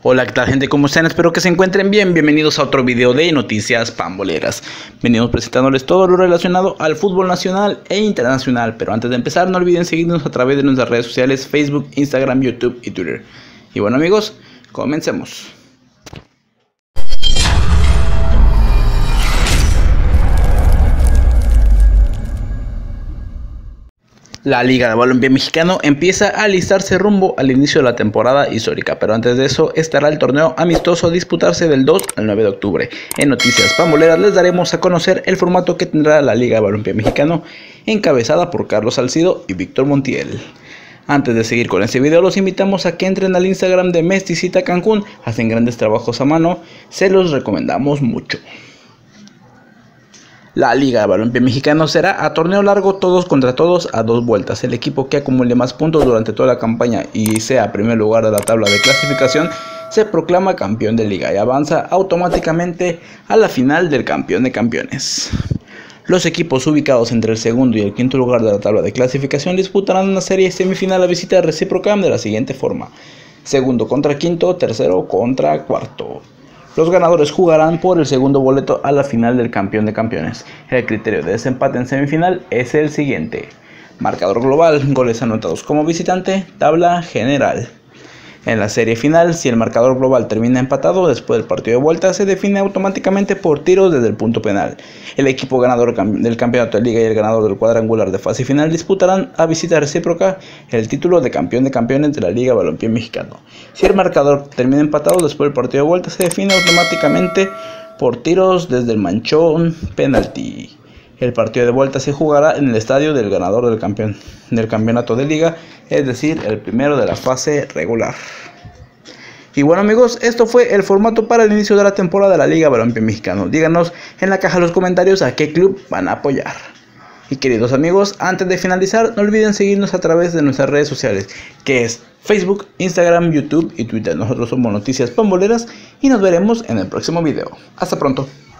Hola, ¿qué tal, gente? ¿Cómo están? Espero que se encuentren bien. Bienvenidos a otro video de Noticias Pamboleras. Venimos presentándoles todo lo relacionado al fútbol nacional e internacional. Pero antes de empezar, no olviden seguirnos a través de nuestras redes sociales: Facebook, Instagram, YouTube y Twitter. Y bueno, amigos, comencemos. La Liga de Balompié Mexicano empieza a alistarse rumbo al inicio de la temporada histórica, pero antes de eso estará el torneo amistoso a disputarse del 2 al 9 de octubre. En Noticias Pamboleras les daremos a conocer el formato que tendrá la Liga de Balompié Mexicano, encabezada por Carlos Salcido y Víctor Montiel. Antes de seguir con este video, los invitamos a que entren al Instagram de Mesticita Cancún. Hacen grandes trabajos a mano, se los recomendamos mucho. La Liga de Balompié Mexicano será a torneo largo, todos contra todos, a 2 vueltas. El equipo que acumule más puntos durante toda la campaña y sea primer lugar de la tabla de clasificación se proclama campeón de liga y avanza automáticamente a la final del campeón de campeones. Los equipos ubicados entre el segundo y el quinto lugar de la tabla de clasificación disputarán una serie semifinal a visita recíproca de la siguiente forma: segundo contra quinto, tercero contra cuarto. Los ganadores jugarán por el segundo boleto a la final del campeón de campeones. El criterio de desempate en semifinal es el siguiente: marcador global, goles anotados como visitante, tabla general. En la serie final, si el marcador global termina empatado, después del partido de vuelta se define automáticamente por tiros desde el punto penal. El equipo ganador del campeonato de liga y el ganador del cuadrangular de fase final disputarán a visita recíproca el título de campeón de campeones de la Liga Balompié Mexicano. Si el marcador termina empatado, después del partido de vuelta se define automáticamente por tiros desde el manchón penalti. El partido de vuelta se jugará en el estadio del ganador del campeonato de liga, es decir, el primero de la fase regular. Y bueno, amigos, esto fue el formato para el inicio de la temporada de la Liga Balompié Mexicano. Díganos en la caja de los comentarios a qué club van a apoyar. Y queridos amigos, antes de finalizar, no olviden seguirnos a través de nuestras redes sociales, que es Facebook, Instagram, YouTube y Twitter. Nosotros somos Noticias Pamboleras y nos veremos en el próximo video. Hasta pronto.